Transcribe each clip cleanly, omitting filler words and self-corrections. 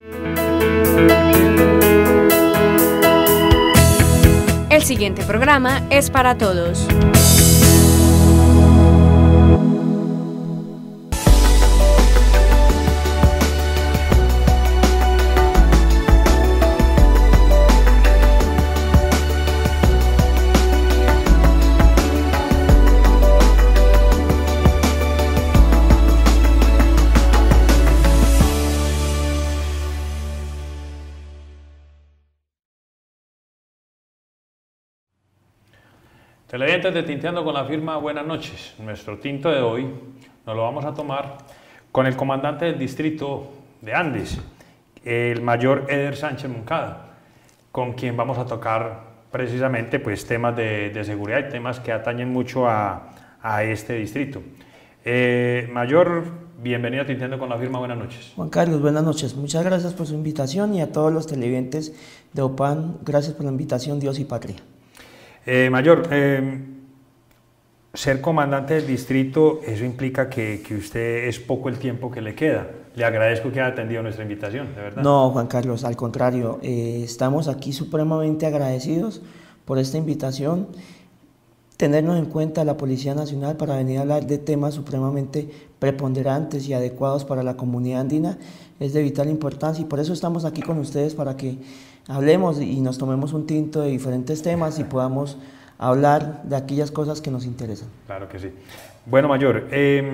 El siguiente programa es para todos. Televidentes de Tinteando con la Firma, buenas noches. Nuestro tinto de hoy nos lo vamos a tomar con el comandante del distrito de Andes, el mayor Eder Sánchez Moncada, con quien vamos a tocar precisamente pues, temas de seguridad y temas que atañen mucho a este distrito. Mayor, bienvenido a Tinteando con la Firma, buenas noches. Juan Carlos, buenas noches. Muchas gracias por su invitación y a todos los televidentes de OPAN, gracias por la invitación, Dios y Patria. Mayor, ser comandante del distrito, eso implica que usted es poco el tiempo que le queda. Le agradezco que haya atendido nuestra invitación, de verdad. No, Juan Carlos, al contrario, estamos aquí supremamente agradecidos por esta invitación, tenernos en cuenta la Policía Nacional para venir a hablar de temas supremamente preponderantes y adecuados para la comunidad andina, es de vital importancia y por eso estamos aquí con ustedes para que hablemos y nos tomemos un tinto de diferentes temas y podamos hablar de aquellas cosas que nos interesan. Claro que sí. Bueno, Mayor,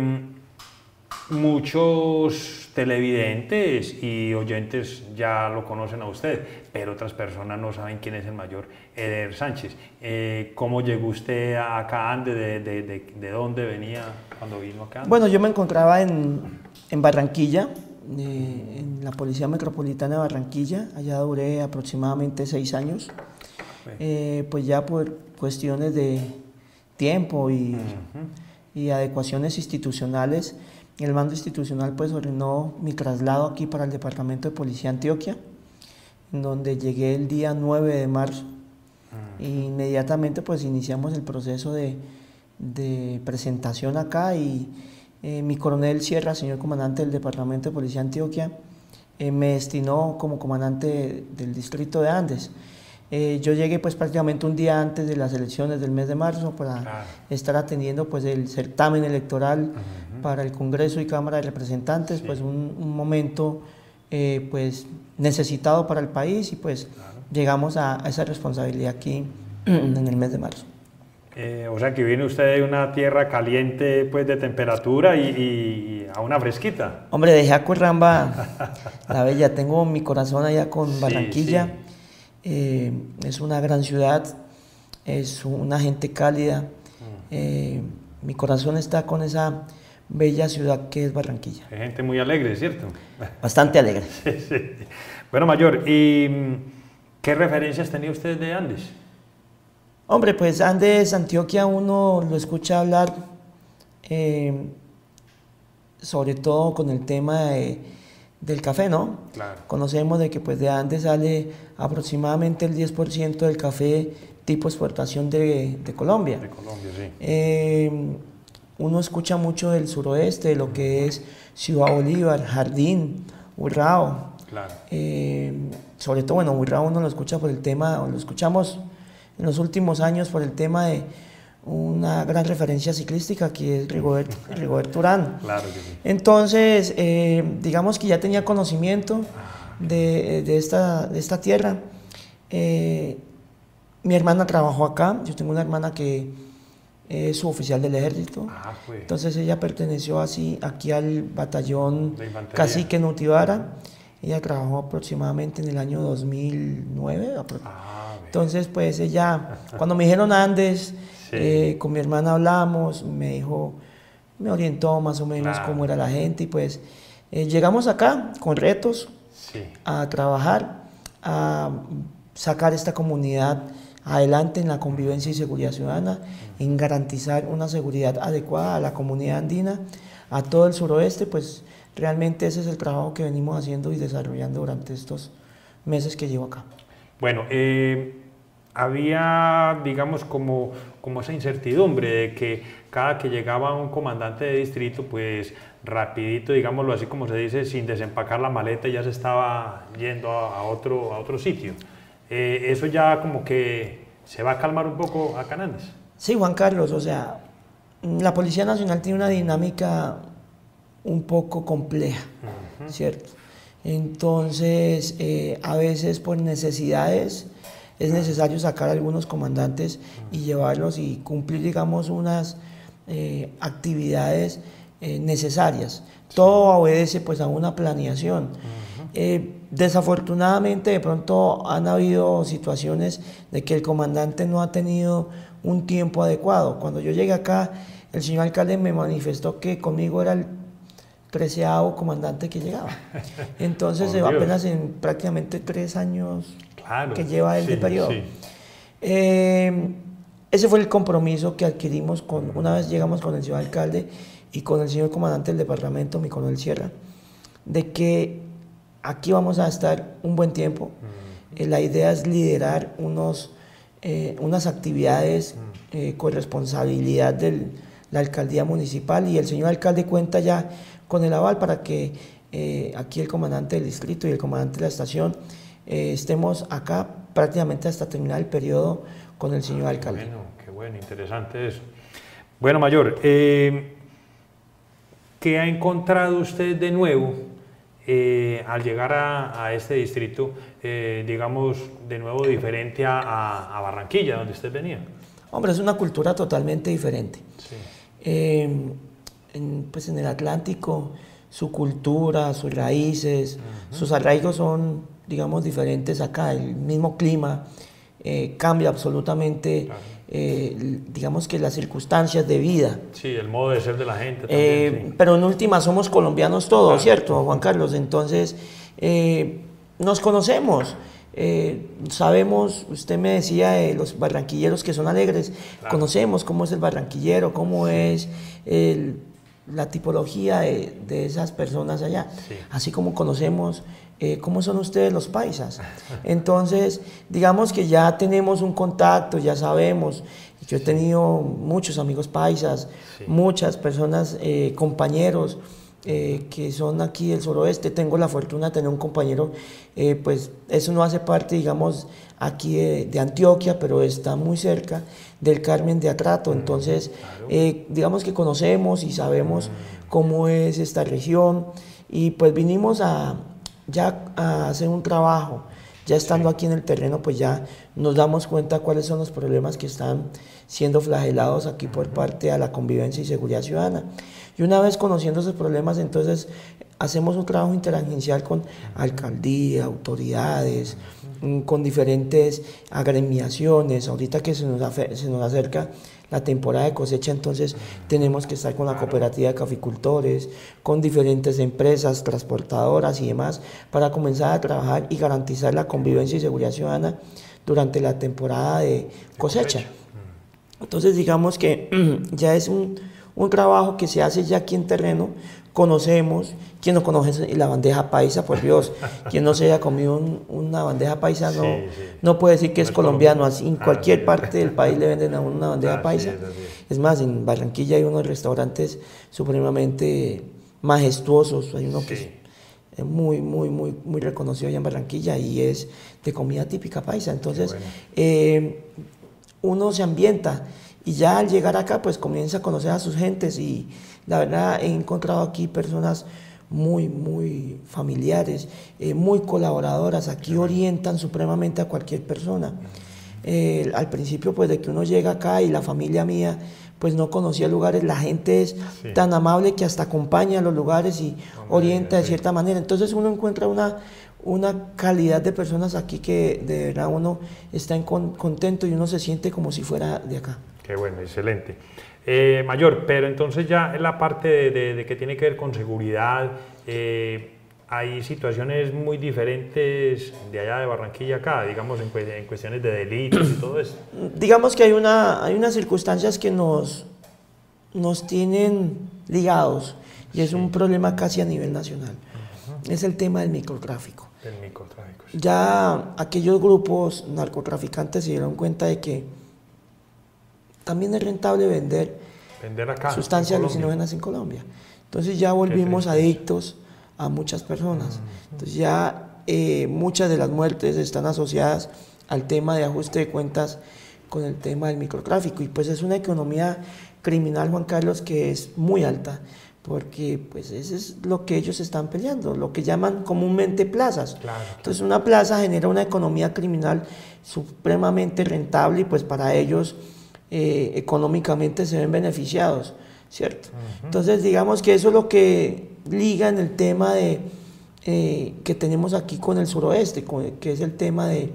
muchos televidentes y oyentes ya lo conocen a usted, pero otras personas no saben quién es el Mayor Eder Sánchez. ¿Cómo llegó usted acá a Andes? ¿De dónde venía cuando vino acá? Bueno, yo me encontraba en Barranquilla, en la Policía Metropolitana de Barranquilla. Allá duré aproximadamente 6 años, pues ya por cuestiones de tiempo y adecuaciones institucionales, el mando institucional pues ordenó mi traslado aquí para el Departamento de Policía Antioquia, en donde llegué el día 9 de marzo. Inmediatamente pues iniciamos el proceso de presentación acá y mi coronel Sierra, señor comandante del Departamento de Policía Antioquia, me destinó como comandante del distrito de Andes. Yo llegué pues prácticamente un día antes de las elecciones del mes de marzo para estar atendiendo pues el certamen electoral para el Congreso y Cámara de Representantes, pues un momento pues necesitado para el país y pues llegamos a esa responsabilidad aquí en el mes de marzo. O sea que viene usted de una tierra caliente pues de temperatura y a una fresquita. Hombre, dejé a Curramba, la bella, tengo mi corazón allá con Barranquilla. Sí, sí. Es una gran ciudad, es una gente cálida, mi corazón está con esa bella ciudad que es Barranquilla. Hay gente muy alegre, ¿cierto? Bastante alegre. Sí, sí. Bueno, Mayor, ¿y qué referencias tenía usted de Andes? Hombre, pues Andes, Antioquia, uno lo escucha hablar sobre todo con el tema del café, ¿no? Claro. Conocemos de que pues de Andes sale aproximadamente el 10% del café tipo exportación de Colombia. De Colombia, sí. Uno escucha mucho del suroeste, de lo que es Ciudad Bolívar, Jardín, Urrao. Claro. Sobre todo, bueno, Urrao uno lo escucha por el tema, lo escuchamos en los últimos años por el tema de una gran referencia ciclística que es Rigoberto Urán. Claro que sí. Entonces, digamos que ya tenía conocimiento de esta tierra. Mi hermana trabajó acá, yo tengo una hermana que es suboficial del ejército, entonces ella perteneció aquí al batallón Cacique Nutibara. Ella trabajó aproximadamente en el año 2009. Entonces, pues ella, cuando me dijeron Andes, con mi hermana hablamos, me dijo, me orientó más o menos cómo era la gente y pues llegamos acá con retos a trabajar, a sacar esta comunidad adelante en la convivencia y seguridad ciudadana, en garantizar una seguridad adecuada a la comunidad andina, a todo el suroeste, pues realmente ese es el trabajo que venimos haciendo y desarrollando durante estos meses que llevo acá. Bueno, había, digamos, como esa incertidumbre de que cada que llegaba un comandante de distrito, pues rapidito, digámoslo así como se dice, sin desempacar la maleta ya se estaba yendo a otro sitio. Eso ya como que se va a calmar un poco acá en Andes. Sí, Juan Carlos, o sea, la Policía Nacional tiene una dinámica un poco compleja, ¿cierto? Entonces, a veces por necesidades es necesario sacar a algunos comandantes y llevarlos y cumplir, digamos, unas actividades necesarias. Todo obedece pues a una planeación. Desafortunadamente de pronto han habido situaciones de que el comandante no ha tenido un tiempo adecuado. Cuando yo llegué acá, el señor alcalde me manifestó que conmigo era el 13º comandante que llegaba. Entonces apenas en prácticamente 3 años que lleva él de periodo. Sí. Ese fue el compromiso que adquirimos una vez llegamos con el señor alcalde y con el señor comandante del departamento, mi coronel Sierra, de que aquí vamos a estar un buen tiempo. La idea es liderar unas actividades con responsabilidad de la alcaldía municipal, y el señor alcalde cuenta ya con el aval para que aquí el comandante del distrito y el comandante de la estación estemos acá prácticamente hasta terminar el periodo con el señor alcalde. Bueno, qué bueno, interesante eso. Bueno, mayor, ¿qué ha encontrado usted de nuevo al llegar a este distrito, digamos, de nuevo diferente a Barranquilla, donde usted venía? Hombre, es una cultura totalmente diferente. Sí. Pues en el Atlántico, su cultura, sus raíces, sus arraigos son, digamos, diferentes acá. El mismo clima cambia absolutamente, claro. Digamos que las circunstancias de vida. Sí, el modo de ser de la gente también. Sí. Pero en última somos colombianos todos, claro. ¿Cierto, Juan Carlos? Entonces, nos conocemos. Sabemos, usted me decía, los barranquilleros que son alegres, claro. Conocemos cómo es el barranquillero, cómo es la tipología de esas personas allá, sí. Así como conocemos cómo son ustedes los paisas. Entonces, digamos que ya tenemos un contacto, ya sabemos. Yo he tenido muchos amigos paisas, sí. Muchas personas, compañeros, que son aquí del suroeste. Tengo la fortuna de tener un compañero, pues eso no hace parte, digamos, aquí de Antioquia, pero está muy cerca del Carmen de Atrato. Entonces, claro. Digamos que conocemos y sabemos cómo es esta región, y pues vinimos ya a hacer un trabajo. Ya estando aquí en el terreno, pues ya nos damos cuenta cuáles son los problemas que están siendo flagelados aquí por parte de la convivencia y seguridad ciudadana. Y una vez conociendo esos problemas, entonces hacemos un trabajo interagencial con alcaldía, autoridades, con diferentes agremiaciones. Ahorita que se nos acerca la temporada de cosecha, entonces tenemos que estar con la cooperativa de caficultores, con diferentes empresas, transportadoras y demás, para comenzar a trabajar y garantizar la convivencia y seguridad ciudadana durante la temporada de cosecha. Entonces digamos que ya es un trabajo que se hace ya aquí en terreno. Conocemos, quien no conoce la bandeja paisa, por Dios, quien no se haya comido una bandeja paisa no puede decir que es colombiano. Así, en cualquier parte del país le venden a uno una bandeja paisa. Es más, en Barranquilla hay unos restaurantes supremamente majestuosos. Hay uno que es muy reconocido allá en Barranquilla y es de comida típica paisa. Entonces, uno se ambienta y ya al llegar acá pues comienza a conocer a sus gentes, y la verdad he encontrado aquí personas muy familiares, muy colaboradoras. Aquí orientan supremamente a cualquier persona. Al principio pues de que uno llega acá y la familia mía pues no conocía lugares, la gente es tan amable que hasta acompaña a los lugares y orienta de cierta manera. Entonces uno encuentra una calidad de personas aquí que de verdad uno está contento y uno se siente como si fuera de acá. Qué bueno, excelente. Mayor, pero entonces ya en la parte de que tiene que ver con seguridad, hay situaciones muy diferentes de allá de Barranquilla acá, digamos en cuestiones de delitos y todo eso. Digamos que hay unas circunstancias que nos tienen ligados, y es un problema casi a nivel nacional. Es el tema del microtráfico. del microtráfico. Sí. Ya aquellos grupos narcotraficantes se dieron cuenta de que también es rentable vender acá, sustancias alucinógenas en Colombia. Entonces ya volvimos adictos a muchas personas. Entonces ya muchas de las muertes están asociadas al tema de ajuste de cuentas con el tema del microtráfico. Y pues es una economía criminal, Juan Carlos, que es muy alta, porque pues eso es lo que ellos están peleando, lo que llaman comúnmente plazas. Claro. Entonces una plaza genera una economía criminal supremamente rentable y pues para ellos económicamente se ven beneficiados, ¿cierto? Entonces digamos que eso es lo que liga en el tema de que tenemos aquí con el suroeste, que es el tema de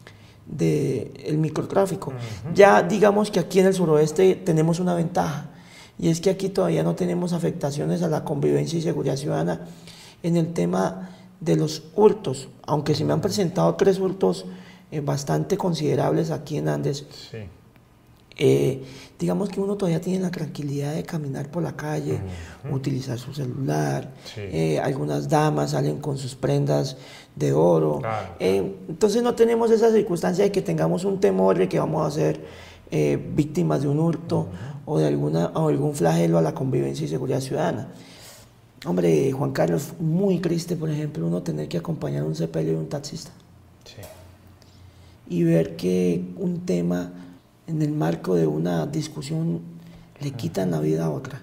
el microtráfico. Ya digamos que aquí en el suroeste tenemos una ventaja, y es que aquí todavía no tenemos afectaciones a la convivencia y seguridad ciudadana en el tema de los hurtos, aunque se me han presentado 3 hurtos bastante considerables aquí en Andes. Sí. Digamos que uno todavía tiene la tranquilidad de caminar por la calle, utilizar su celular, algunas damas salen con sus prendas de oro, claro. Entonces no tenemos esa circunstancia de que tengamos un temor de que vamos a ser víctimas de un hurto o de algún flagelo a la convivencia y seguridad ciudadana. Hombre, Juan Carlos, muy triste, por ejemplo, uno tener que acompañar un sepelio de un taxista. Sí. Y ver que un tema en el marco de una discusión le quitan la vida a otra.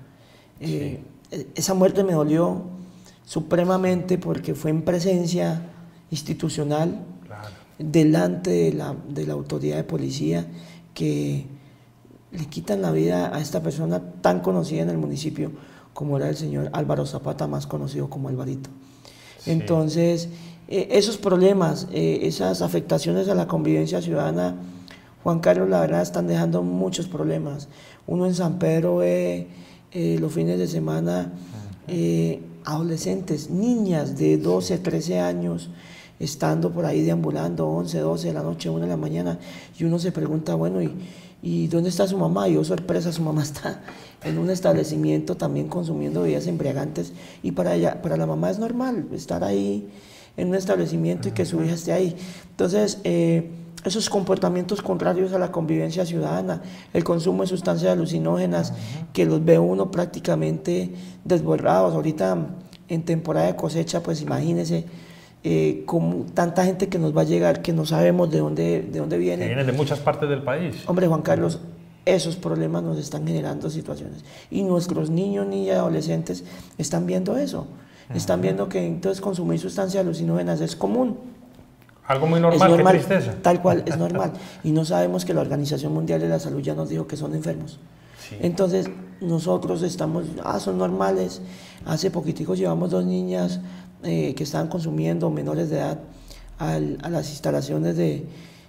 Esa muerte me dolió supremamente porque fue en presencia institucional, claro, delante de la autoridad de policía, que le quitan la vida a esta persona tan conocida en el municipio como era el señor Álvaro Zapata, más conocido como Alvarito. Sí. Entonces, esos problemas, esas afectaciones a la convivencia ciudadana, Juan Carlos, la verdad están dejando muchos problemas. Uno en San Pedro ve los fines de semana adolescentes, niñas de 12, 13 años, estando por ahí deambulando 11, 12 de la noche, 1 de la mañana, y uno se pregunta, bueno, ¿y dónde está su mamá? Y oh, sorpresa, su mamá está en un establecimiento también consumiendo bebidas embriagantes, y para la mamá es normal estar ahí en un establecimiento y que su hija esté ahí. Entonces, esos comportamientos contrarios a la convivencia ciudadana, el consumo de sustancias alucinógenas, que los ve uno prácticamente desbordados. Ahorita en temporada de cosecha, pues imagínese como tanta gente que nos va a llegar, que no sabemos de dónde viene. Que vienen de muchas partes del país. Hombre, Juan Carlos, esos problemas nos están generando situaciones. Y nuestros niños, niñas y adolescentes están viendo eso. Están viendo que entonces consumir sustancias alucinógenas es común. Algo muy normal, qué tristeza. Tal cual, es normal. Y no sabemos que la Organización Mundial de la Salud ya nos dijo que son enfermos. Sí. Entonces, nosotros estamos, son normales. Hace poquitico llevamos 2 niñas que estaban consumiendo, menores de edad, a las instalaciones de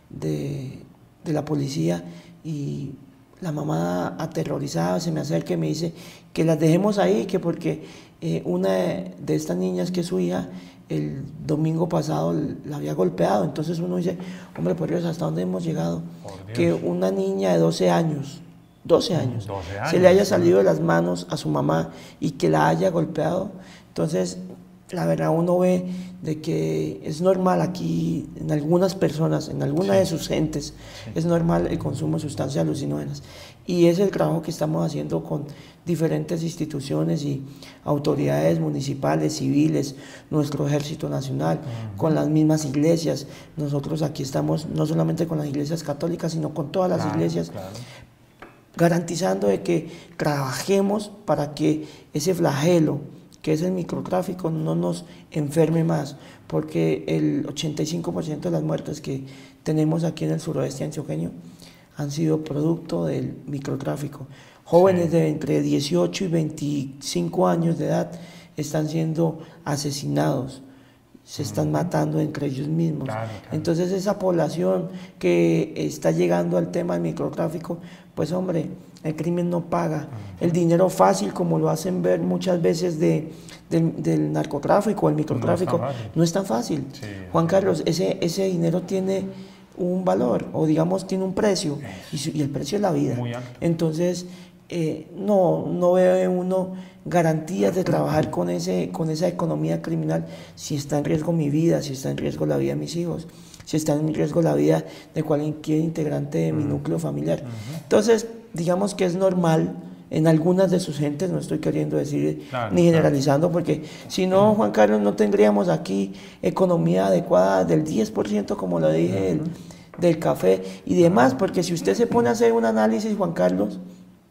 la policía, y la mamá aterrorizada se me acerca y me dice que las dejemos ahí, que porque una de estas niñas, que es su hija, el domingo pasado la había golpeado. Entonces uno dice, hombre, por Dios, ¿hasta dónde hemos llegado? Que una niña de 12 años, se le haya salido de las manos a su mamá y que la haya golpeado. Entonces, la verdad, uno ve de que es normal aquí, en algunas personas, en algunas de sus gentes, es normal el consumo de sustancias alucinógenas. Y es el trabajo que estamos haciendo con diferentes instituciones y autoridades municipales, civiles, nuestro Ejército Nacional, con las mismas iglesias. Nosotros aquí estamos no solamente con las iglesias católicas, sino con todas las iglesias, garantizando de que trabajemos para que ese flagelo, que es el microtráfico, no nos enferme más, porque el 85% de las muertes que tenemos aquí en el suroeste antioqueño han sido producto del microtráfico. Jóvenes de entre 18 y 25 años de edad están siendo asesinados, se están matando entre ellos mismos. Entonces esa población que está llegando al tema del microtráfico, pues hombre, el crimen no paga. El dinero fácil, como lo hacen ver muchas veces del narcotráfico, el microtráfico, no es tan fácil. Sí, Juan Carlos, ese dinero tiene un valor, o digamos tiene un precio, y el precio es la vida. Entonces, no ve uno garantías de trabajar con esa economía criminal si está en riesgo mi vida, si está en riesgo la vida de mis hijos, si está en riesgo la vida de cualquier integrante de mi núcleo familiar. Entonces, digamos que es normal en algunas de sus gentes, no estoy queriendo decir ni generalizando, porque si no, Juan Carlos, no tendríamos aquí economía adecuada del 10%, como lo dije, del café y demás, porque si usted se pone a hacer un análisis, Juan Carlos,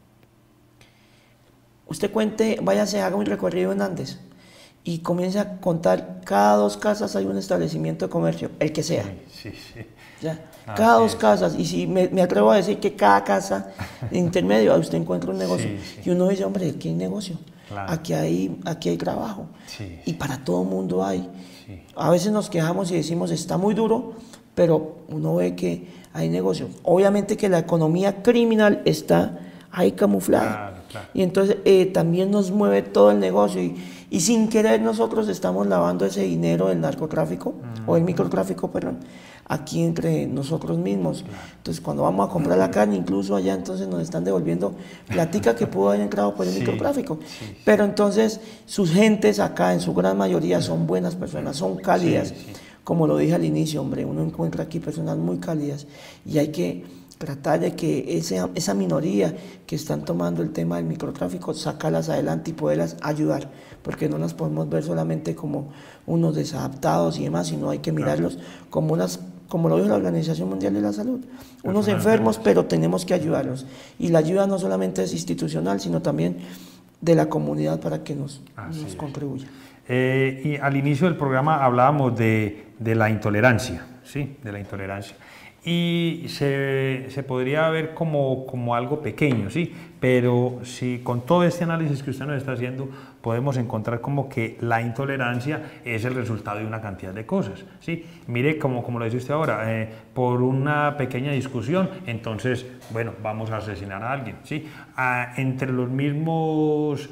usted haga un recorrido en Andes y comience a contar, cada 2 casas hay un establecimiento de comercio, el que sea. Sí. ¿Ya? Cada 2 casas, y si me atrevo a decir que cada casa de intermedio usted encuentra un negocio, y uno dice, hombre, aquí hay negocio, aquí hay trabajo, y para todo el mundo hay. A veces nos quejamos y decimos, está muy duro, pero uno ve que hay negocio. Obviamente que la economía criminal está ahí camuflada, y entonces también nos mueve todo el negocio, y sin querer nosotros estamos lavando ese dinero del narcotráfico, o el microtráfico, perdón, aquí entre nosotros mismos. Entonces cuando vamos a comprar la carne, incluso allá, entonces nos están devolviendo platica que pudo haber entrado por el microtráfico. Pero entonces sus gentes acá, en su gran mayoría, son buenas personas, son cálidas. Como lo dije al inicio, hombre, uno encuentra aquí personas muy cálidas, y hay que tratar de que esa minoría que están tomando el tema del microtráfico, sacarlas adelante y poderlas ayudar, porque no las podemos ver solamente como unos desadaptados y demás, sino hay que mirarlos como como lo dijo la Organización Mundial de la Salud, unos enfermos, pero tenemos que ayudarlos. Y la ayuda no solamente es institucional, sino también de la comunidad para que nos contribuya. Y al inicio del programa hablábamos de la intolerancia, ¿sí? De la intolerancia. Y se podría ver como algo pequeño, ¿sí? Pero si con todo este análisis que usted nos está haciendo, podemos encontrar como que la intolerancia es el resultado de una cantidad de cosas, ¿sí? Mire, como lo dice usted ahora, por una pequeña discusión, entonces, bueno, vamos a asesinar a alguien, ¿sí? Entre los mismos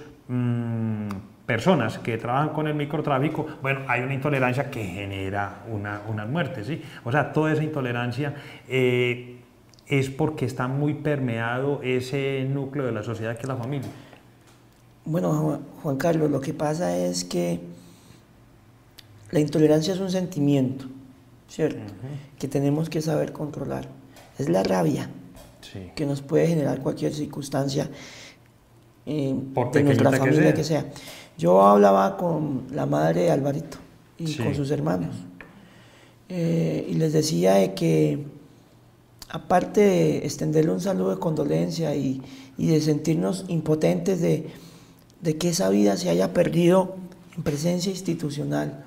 personas que trabajan con el microtráfico, bueno, hay una intolerancia que genera una muerte, ¿sí? O sea, toda esa intolerancia es porque está muy permeado ese núcleo de la sociedad que es la familia. Bueno, Juan Carlos, lo que pasa es que la intolerancia es un sentimiento, ¿cierto? Que tenemos que saber controlar. Es la rabia que nos puede generar cualquier circunstancia de nuestra familia que sea. Yo hablaba con la madre de Alvarito y con sus hermanos, y les decía de que, aparte de extenderle un saludo de condolencia y de sentirnos impotentes de que esa vida se haya perdido en presencia institucional,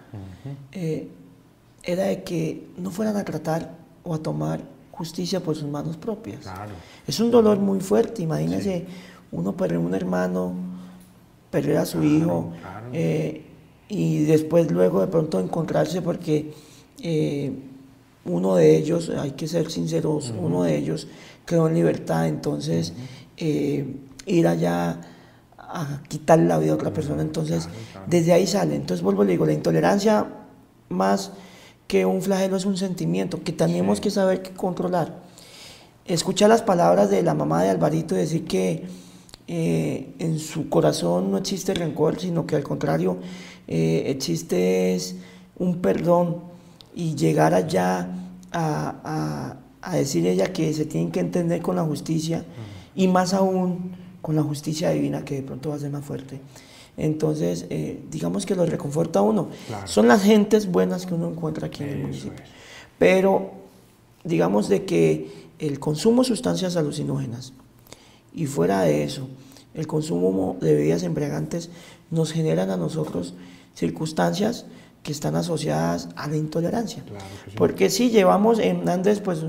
era de que no fueran a tratar o a tomar justicia por sus manos propias. Es un dolor muy fuerte, imagínense uno perder un hermano, perder a su hijo, y después luego de pronto encontrarse porque uno de ellos, hay que ser sinceros, uno de ellos quedó en libertad, entonces ir allá a quitarle la vida a otra persona, entonces desde ahí sale. Entonces vuelvo y le digo, la intolerancia más que un flagelo es un sentimiento que tenemos que saber controlar. Escuchar las palabras de la mamá de Alvarito y decir que en su corazón no existe rencor, sino que al contrario existe un perdón, y llegar allá a decir ella que se tienen que entender con la justicia, y más aún con la justicia divina, que de pronto va a ser más fuerte. Entonces, digamos que lo reconforta a uno. Son las gentes buenas que uno encuentra aquí en el municipio. Pero digamos de que el consumo de sustancias alucinógenas, y fuera de eso, el consumo de bebidas embriagantes, nos generan a nosotros circunstancias que están asociadas a la intolerancia. Porque sí, llevamos en Andes pues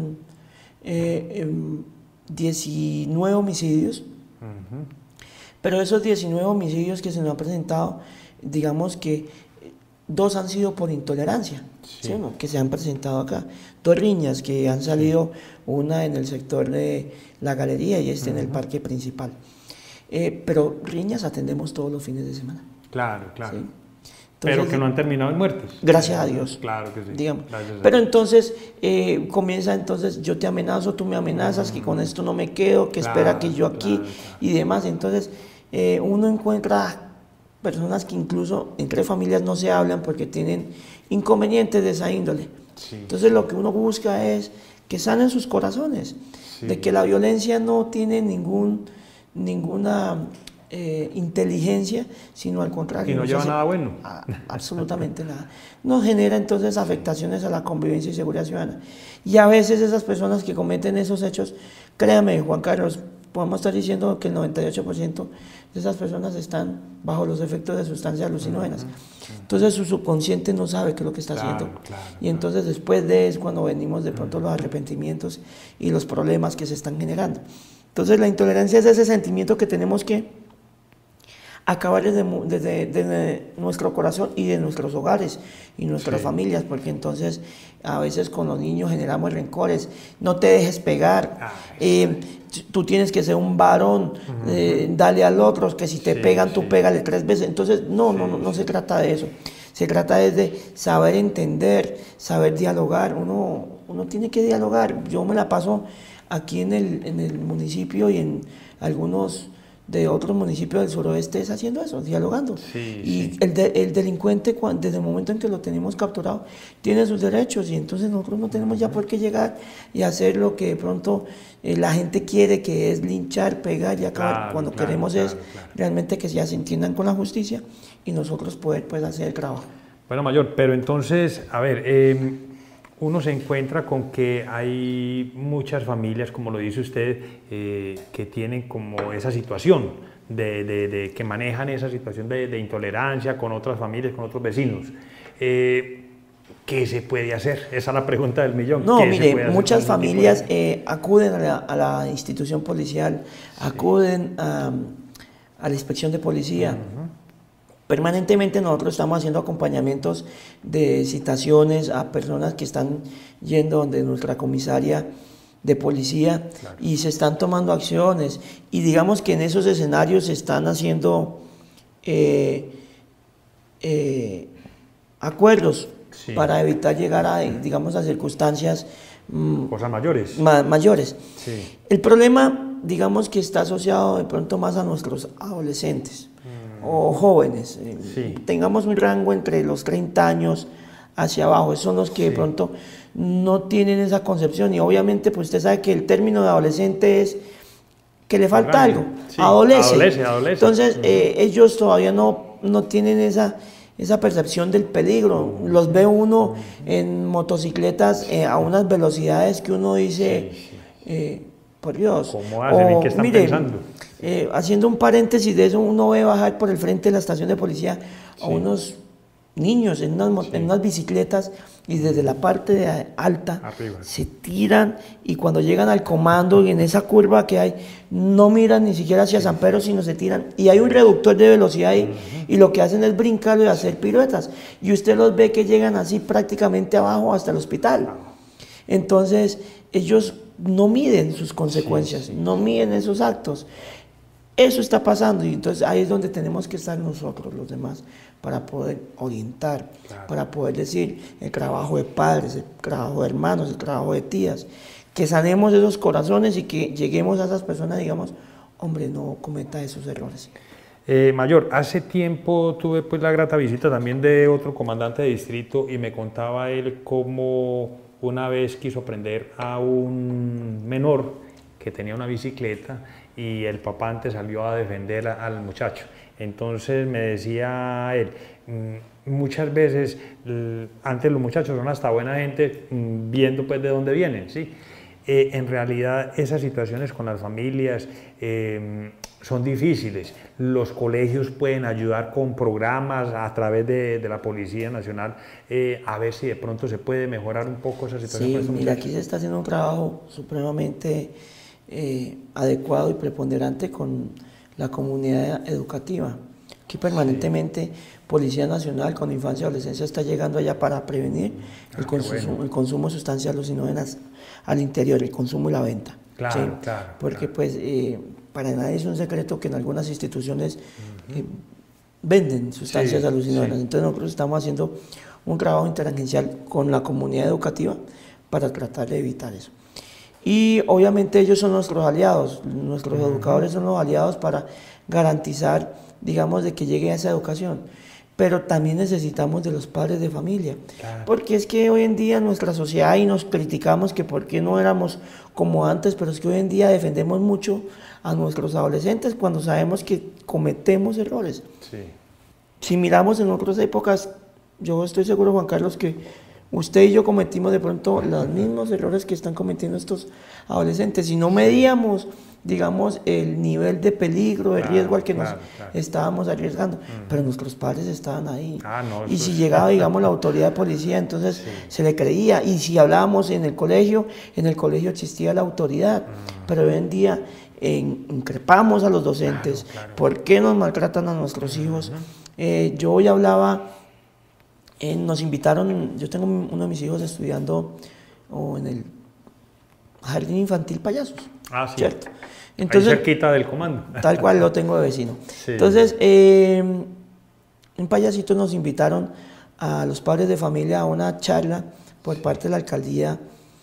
19 homicidios, pero esos 19 homicidios que se nos han presentado, digamos que 2 han sido por intolerancia, ¿sí? ¿No? Que se han presentado acá. 2 riñas que han salido, una en el sector de la galería y en el parque principal. Pero riñas atendemos todos los fines de semana. Claro. ¿Sí? Pero que no han terminado en muertes. Gracias a Dios. Claro que sí. Digamos. Pero entonces comienza, entonces yo te amenazo, tú me amenazas, que con esto no me quedo, que espera que yo aquí y demás. Entonces uno encuentra personas que incluso entre familias no se hablan porque tienen inconvenientes de esa índole. Sí. Entonces lo que uno busca es que sanen sus corazones, de que la violencia no tiene ninguna inteligencia, sino al contrario. Y no lleva nada bueno. Absolutamente nada. Nos genera entonces afectaciones a la convivencia y seguridad ciudadana. Y a veces esas personas que cometen esos hechos, créame, Juan Carlos, podemos estar diciendo que el 98% de esas personas están bajo los efectos de sustancias alucinógenas. Entonces su subconsciente no sabe qué es lo que está haciendo. Y entonces después de eso, cuando venimos de pronto los arrepentimientos y los problemas que se están generando. Entonces la intolerancia es ese sentimiento que tenemos que acabar desde nuestro corazón y de nuestros hogares y nuestras familias, porque entonces a veces con los niños generamos rencores. No te dejes pegar, tú tienes que ser un varón, dale al otro, que si te pegan tú pégale 3 veces. Entonces no se trata de eso, se trata de saber entender, saber dialogar. Uno tiene que dialogar. Yo me la paso aquí en el municipio y en algunos de otros municipios del suroeste es haciendo eso, dialogando. El delincuente, desde el momento en que lo tenemos capturado, tiene sus derechos, y entonces nosotros no tenemos ya por qué llegar y hacer lo que de pronto la gente quiere, que es linchar, pegar y acabar, cuando queremos realmente que ya se entiendan con la justicia y nosotros poder pues hacer el trabajo. Bueno, Mayor, pero entonces, a ver, uno se encuentra con que hay muchas familias, como lo dice usted, que tienen como esa situación, que manejan esa situación de intolerancia con otras familias, con otros vecinos. ¿Qué se puede hacer? Esa es la pregunta del millón. No, mire, muchas familias acuden a la institución policial, acuden a la inspección de policía. Permanentemente nosotros estamos haciendo acompañamientos de citaciones a personas que están yendo donde nuestra comisaria de policía y se están tomando acciones, y digamos que en esos escenarios se están haciendo acuerdos para evitar llegar a, digamos, a circunstancias cosas mayores. Mayores. El problema, digamos, que está asociado de pronto más a nuestros adolescentes o jóvenes. Tengamos un rango entre los 30 años hacia abajo. Esos son los que de pronto no tienen esa concepción, y obviamente pues usted sabe que el término de adolescente es que le falta algo, adolece. Entonces ellos todavía no tienen esa percepción del peligro. Los ve uno en motocicletas a unas velocidades que uno dice, por Dios. ¿Cómo hacen y qué están pensando? Haciendo un paréntesis de eso, uno ve bajar por el frente de la estación de policía a unos niños en unas bicicletas, y desde la parte alta arriba se tiran, y cuando llegan al comando y en esa curva que hay, no miran ni siquiera hacia San Pedro, sino se tiran, y hay un reductor de velocidad ahí, y lo que hacen es brincarlo y hacer piruetas, y usted los ve que llegan así prácticamente abajo hasta el hospital. Entonces ellos no miden sus consecuencias, no miden esos actos. Eso está pasando, y entonces ahí es donde tenemos que estar nosotros, los demás, para poder orientar, para poder decir el trabajo de padres, el trabajo de hermanos, el trabajo de tías, que sanemos esos corazones y que lleguemos a esas personas, digamos, hombre, no cometa esos errores. Mayor, hace tiempo tuve pues la grata visita también de otro comandante de distrito, y me contaba él cómo una vez quiso prender a un menor que tenía una bicicleta, y el papá antes salió a defender al muchacho. Entonces me decía él, muchas veces antes los muchachos son hasta buena gente, viendo pues de dónde vienen, ¿sí? En realidad esas situaciones con las familias son difíciles. Los colegios pueden ayudar con programas a través de la Policía Nacional, a ver si de pronto se puede mejorar un poco esa situación. Sí, mira, aquí se está haciendo un trabajo supremamente adecuado y preponderante con la comunidad educativa. Aquí permanentemente Policía Nacional con Infancia y Adolescencia está llegando allá para prevenir el consumo de sustancias alucinógenas al interior, el consumo y la venta. Porque pues para nadie es un secreto que en algunas instituciones venden sustancias Sí, alucinógenas. sí. Entonces nosotros estamos haciendo un trabajo interagencial con la comunidad educativa para tratar de evitar eso. Y obviamente ellos son nuestros aliados, nuestros educadores son los aliados para garantizar, digamos, de que llegue a esa educación. Pero también necesitamos de los padres de familia, Claro. porque es que hoy en día en nuestra sociedad y nos criticamos que por qué no éramos como antes, pero es que hoy en día defendemos mucho a nuestros adolescentes cuando sabemos que cometemos errores. Sí. Si miramos en otras épocas, yo estoy seguro, Juan Carlos, que usted y yo cometimos de pronto los mismos errores que están cometiendo estos adolescentes. Si no medíamos, digamos, el nivel de peligro, de riesgo al que nos estábamos arriesgando, pero nuestros padres estaban ahí. Y si llegaba, digamos, la autoridad de policía, entonces se le creía. Y si hablábamos en el colegio existía la autoridad. Pero hoy en día increpamos a los docentes. ¿Por qué nos maltratan a nuestros hijos? Yo hoy hablaba... nos invitaron, yo tengo uno de mis hijos estudiando en el Jardín Infantil Payasos, ¿cierto? Entonces, ahí cerquita del comando. Tal cual lo tengo de vecino. Sí. Entonces, en Payasitos nos invitaron a los padres de familia a una charla por parte de la alcaldía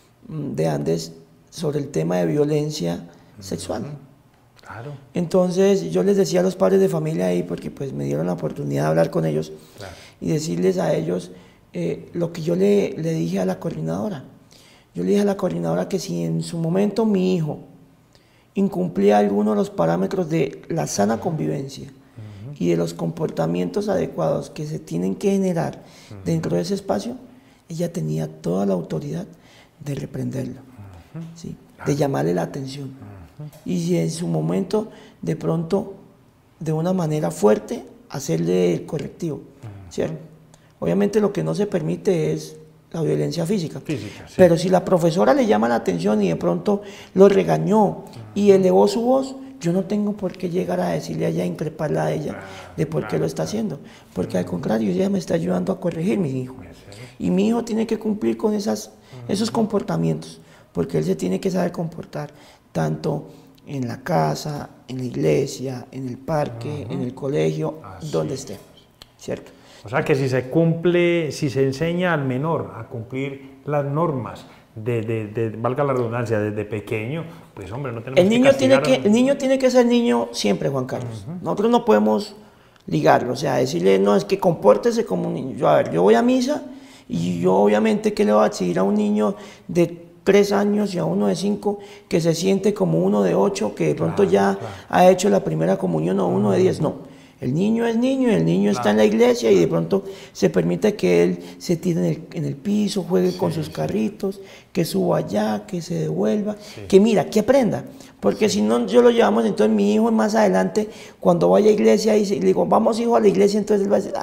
de Andes sobre el tema de violencia sexual. Claro. Entonces, yo les decía a los padres de familia ahí, porque pues me dieron la oportunidad de hablar con ellos, y decirles a ellos lo que yo le dije a la coordinadora. Yo le dije a la coordinadora que si en su momento mi hijo incumplía alguno de los parámetros de la sana convivencia y de los comportamientos adecuados que se tienen que generar dentro de ese espacio, ella tenía toda la autoridad de reprenderlo, ¿sí? De llamarle la atención. Y si en su momento, de pronto, de una manera fuerte, hacerle el correctivo, ¿cierto? Obviamente lo que no se permite es la violencia física. Sí. Pero si la profesora le llama la atención y de pronto lo regañó y elevó su voz, yo no tengo por qué llegar a decirle a ella, increparla a ella de por qué lo está haciendo. Porque al contrario, ella me está ayudando a corregir mi hijo. Y mi hijo tiene que cumplir con esos comportamientos, porque él se tiene que saber comportar, tanto en la casa, en la iglesia, en el parque, en el colegio, donde esté, ¿cierto? O sea que si se cumple, si se enseña al menor a cumplir las normas valga la redundancia, desde pequeño, pues hombre, no tenemos el niño tiene que ser niño siempre, Juan Carlos. Nosotros no podemos ligarlo, o sea, decirle, no, es que compórtese como un niño. Yo voy a misa y yo obviamente, ¿qué le voy a exigir a un niño de 3 años y a uno de 5 que se siente como uno de 8 que de pronto ha hecho la primera comunión, o uno de 10? No. El niño es niño y el niño está en la iglesia y de pronto se permite que él se tire en el piso, juegue con sus carritos, que suba allá, que se devuelva, que mira, que aprenda. Porque si no, yo lo llevamos, entonces mi hijo más adelante, cuando vaya a iglesia y le digo, vamos hijo a la iglesia, entonces él va a decir,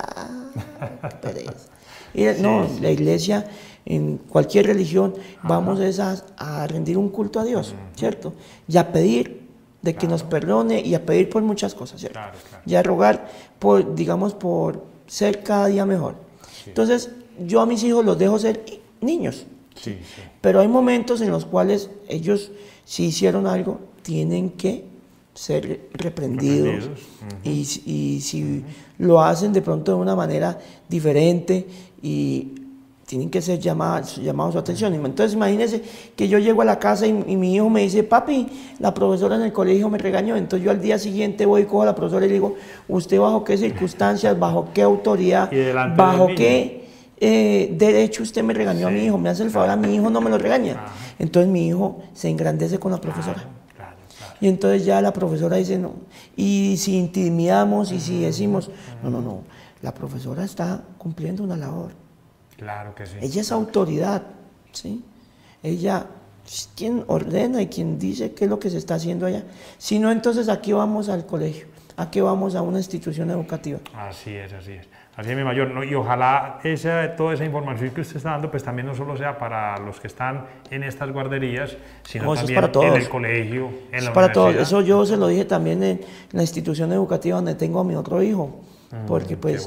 pereza. La iglesia, en cualquier religión, vamos a rendir un culto a Dios, ¿cierto? Y a pedir de que nos perdone y a pedir por muchas cosas, ¿cierto? Y a rogar por, digamos, por ser cada día mejor. Entonces, yo a mis hijos los dejo ser niños, pero hay momentos en los cuales ellos, si hicieron algo, tienen que ser reprendidos. Y si lo hacen de pronto de una manera diferente y tienen que ser llamados su atención. Entonces imagínense que yo llego a la casa y mi hijo me dice, papi, la profesora en el colegio me regañó. Entonces yo al día siguiente voy y cojo a la profesora y le digo, ¿usted bajo qué circunstancias, bajo qué autoridad, bajo qué derecho usted me regañó a mi hijo? Me hace el favor, a mi hijo no me lo regaña. Entonces mi hijo se engrandece con la profesora. Y entonces ya la profesora dice, no. Y si intimidamos y si decimos, no, la profesora está cumpliendo una labor. Claro que sí. Ella es autoridad, ¿sí? Ella es quien ordena y quien dice qué es lo que se está haciendo allá. Si no, entonces aquí vamos al colegio, aquí vamos a una institución educativa. Así es. Así es, mi mayor. ¿No? Y ojalá toda esa información que usted está dando, pues también no solo sea para los que están en estas guarderías, sino también en el colegio, en la para universidad. todos. Eso yo se lo dije también en la institución educativa donde tengo a mi otro hijo, porque pues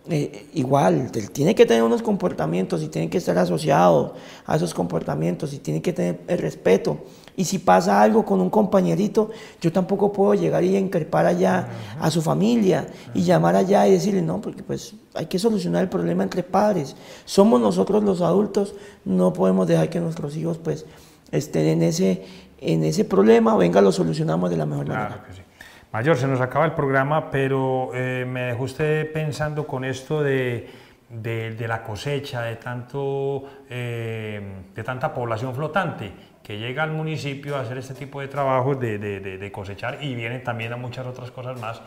igual, él tiene que tener unos comportamientos y tiene que estar asociado a esos comportamientos y tiene que tener el respeto. Y si pasa algo con un compañerito, yo tampoco puedo llegar y increpar allá a su familia y llamar allá y decirle, no, porque pues hay que solucionar el problema entre padres. Somos nosotros los adultos, no podemos dejar que nuestros hijos pues estén en ese problema, venga, lo solucionamos de la mejor manera. Claro que sí. Mayor, se nos acaba el programa, pero me dejó usted pensando con esto de la cosecha, de tanta población flotante que llega al municipio a hacer este tipo de trabajos de cosechar, y vienen también a muchas otras cosas más.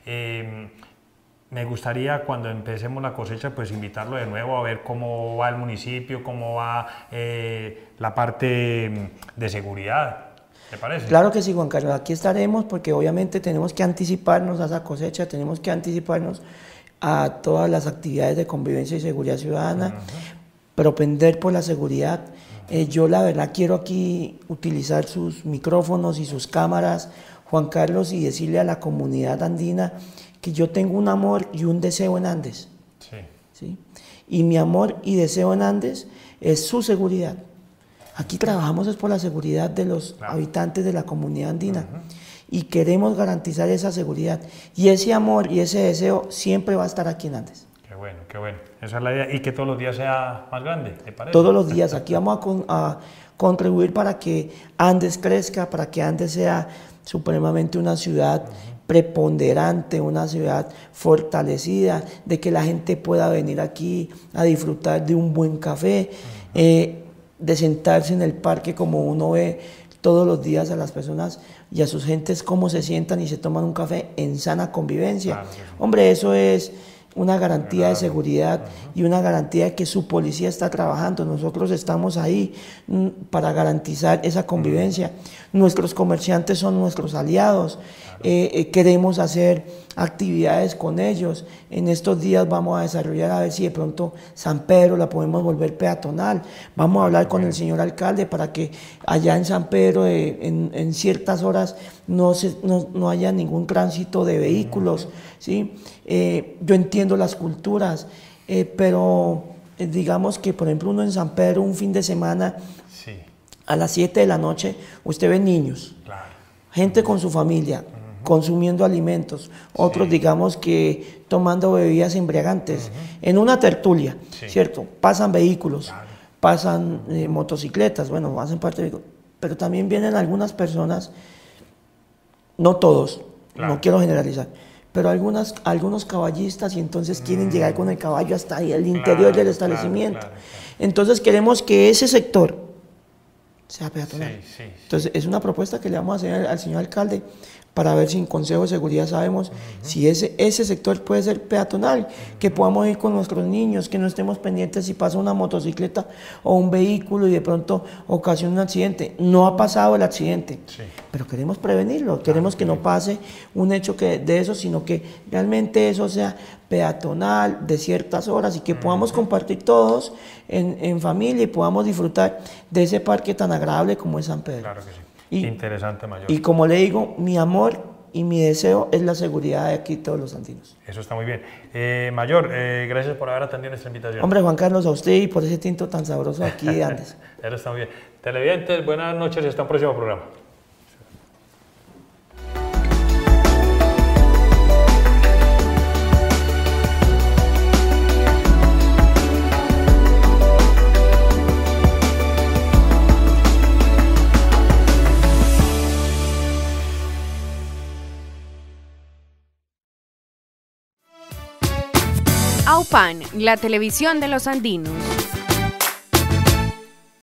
Me gustaría, cuando empecemos la cosecha, pues invitarlo de nuevo a ver cómo va el municipio, cómo va la parte de seguridad. ¿Te parece? Claro que sí, Juan Carlos, aquí estaremos porque obviamente tenemos que anticiparnos a esa cosecha, tenemos que anticiparnos a todas las actividades de convivencia y seguridad ciudadana, propender por la seguridad. Yo la verdad quiero aquí utilizar sus micrófonos y sus cámaras, Juan Carlos, y decirle a la comunidad andina que yo tengo un amor y un deseo en Andes. Sí. ¿Sí? Y mi amor y deseo en Andes es su seguridad. Aquí trabajamos es por la seguridad de los habitantes de la comunidad andina y queremos garantizar esa seguridad. Y ese amor y ese deseo siempre va a estar aquí en Andes. Qué bueno, qué bueno. Esa es la idea. Y que todos los días sea más grande, ¿te parece? Todos los días. Aquí vamos a contribuir para que Andes crezca, para que Andes sea supremamente una ciudad preponderante, una ciudad fortalecida, de que la gente pueda venir aquí a disfrutar de un buen café, de sentarse en el parque como uno ve todos los días a las personas y a sus gentes cómo se sientan y se toman un café en sana convivencia. Claro, sí. Hombre, eso es una garantía de seguridad y una garantía de que su policía está trabajando. Nosotros estamos ahí para garantizar esa convivencia. Nuestros comerciantes son nuestros aliados. Queremos hacer actividades con ellos. En estos días vamos a desarrollar a ver si de pronto San Pedro la podemos volver peatonal. Vamos a hablar con el señor alcalde para que allá en San Pedro en ciertas horas no haya ningún tránsito de vehículos, ¿sí? Yo entiendo las culturas, pero digamos que por ejemplo uno en San Pedro un fin de semana a las 7 de la noche usted ve niños, gente con su familia, consumiendo alimentos, otros digamos que tomando bebidas embriagantes, en una tertulia, ¿cierto? Pasan vehículos, pasan motocicletas, bueno, hacen parte de... Pero también vienen algunas personas, no todos, no quiero generalizar, pero algunos caballistas y entonces quieren llegar con el caballo hasta ahí, el interior del establecimiento. Entonces queremos que ese sector sea peatonal. Entonces es una propuesta que le vamos a hacer al señor alcalde para ver si en Consejo de Seguridad sabemos si ese sector puede ser peatonal, que podamos ir con nuestros niños, que no estemos pendientes si pasa una motocicleta o un vehículo y de pronto ocasiona un accidente. No ha pasado el accidente, pero queremos prevenirlo, queremos que no pase un hecho de eso, sino que realmente eso sea peatonal de ciertas horas y que podamos compartir todos en familia y podamos disfrutar de ese parque tan agradable como es San Pedro. Claro que sí. Interesante, Mayor. Y como le digo, mi amor y mi deseo es la seguridad de aquí todos los andinos. Eso está muy bien. Mayor, gracias por haber atendido nuestra invitación. Hombre, Juan Carlos, a usted y por ese tinto tan sabroso aquí de Andes. Eso está muy bien. Televidentes, buenas noches y hasta un próximo programa. AUPAN, la televisión de los andinos.